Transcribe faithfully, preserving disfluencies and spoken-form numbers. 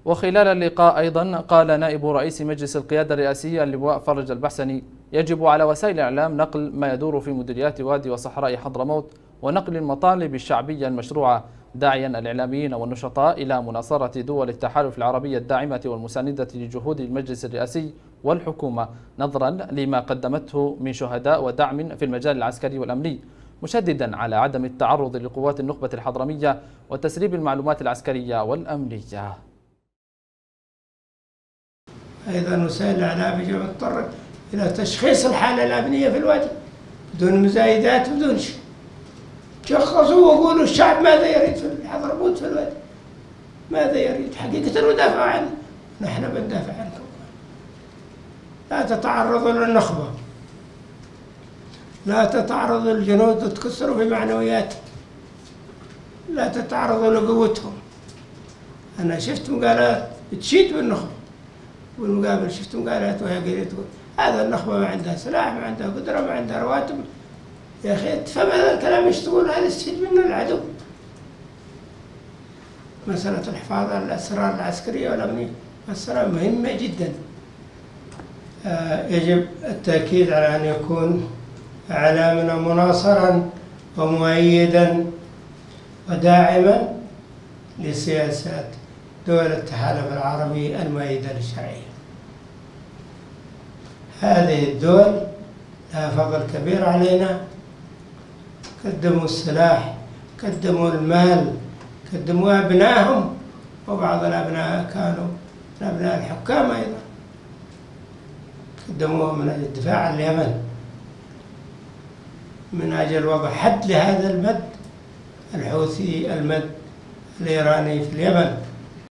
وخلال اللقاء أيضا قال نائب رئيس مجلس القيادة الرئاسي اللواء فرج البحسني: يجب على وسائل الإعلام نقل ما يدور في مديريات وادي وصحراء حضرموت ونقل المطالب الشعبية المشروعة، داعيا الإعلاميين والنشطاء إلى مناصرة دول التحالف العربية الداعمة والمساندة لجهود المجلس الرئاسي والحكومة نظرا لما قدمته من شهداء ودعم في المجال العسكري والأمني، مشددا على عدم التعرض لقوات النخبة الحضرمية وتسريب المعلومات العسكرية والأمنية. أيضا وسائل الإعلام يجب أن تضطر إلى تشخيص الحالة الأمنية في الوادي بدون مزايدات بدون شيء. شخصوا وقولوا الشعب ماذا يريد في حضرموت في الوادي، ماذا يريد حقيقة ندافع عنه، نحن بندافع عنكم. لا تتعرضوا للنخبة، لا تتعرضوا للجنود وتكسروا في معنوياتهم، لا تتعرضوا لقوتهم. أنا شفت مقالات تشيد بالنخبة والمقابل شفت مقالات وهي قاعدة تقول هذا النخبة ما عندها سلاح، ما عندها قدرة، ما عندها رواتب. يا أخي تفهم هذا الكلام ايش تقول؟ هذا يستفيد منه العدو. مسألة الحفاظ على الأسرار العسكرية والأمنية مسألة مهمة جدا. يجب التأكيد على أن يكون إعلامنا مناصرا ومؤيدا وداعما لسياسات دول التحالف العربي المؤيدة للشرعية. هذه الدول لها فضل كبير علينا، قدموا السلاح، قدموا المال، قدموا أبنائهم، وبعض الأبناء كانوا من أبناء الحكام أيضا، قدموهم من أجل الدفاع عن اليمن، من أجل وضع حد لهذا المد الحوثي، المد الإيراني في اليمن.